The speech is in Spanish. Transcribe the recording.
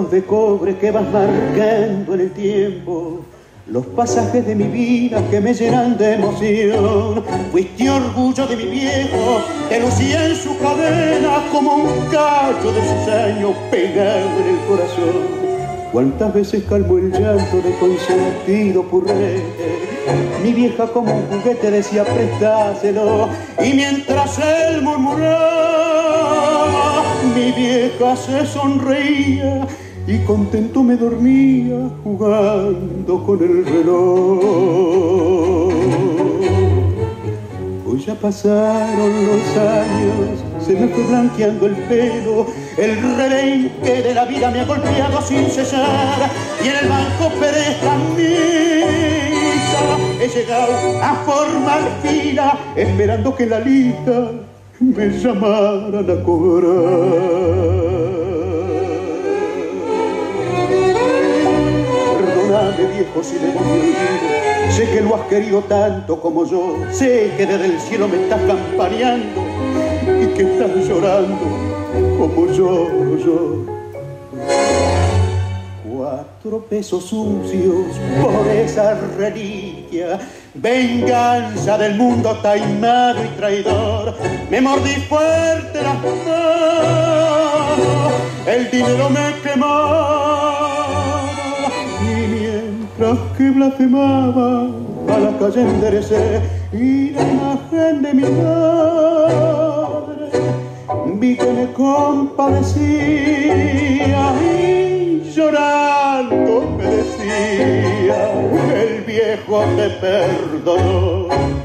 reloj de cobre que vas marcando en el tiempo los pasajes de mi vida que me llenan de emoción. Fuiste orgullo de mi viejo, que lucía en su cadena como un cacho de sus años pegado en el corazón. Cuántas veces calmó el llanto de consentido purrete. Mi vieja como un juguete decía prestáselo, y mientras él murmuraba, mi vieja se sonreía y contento me dormía jugando con el reloj. Hoy ya pasaron los años, se me fue blanqueando el pelo, el rebenque de la vida me ha golpeado sin cesar, y en el banco perezca misa he llegado a formar fila, esperando que la lista me llamaran a cobrar. Perdóname, viejo, si me voy olvido. Sé que lo has querido tanto como yo. Sé que desde el cielo me estás campaneando y que estás llorando como lloro yo. 4 pesos sucios por esa reliquia, venganza del mundo taimado y traidor. Me mordí fuerte las manos, el dinero me quemaba, y mientras que blasfemaba a la calle enderecé, y la imagen de mi madre vi que me compadecía y llorando me decía: el viejo te perdonó.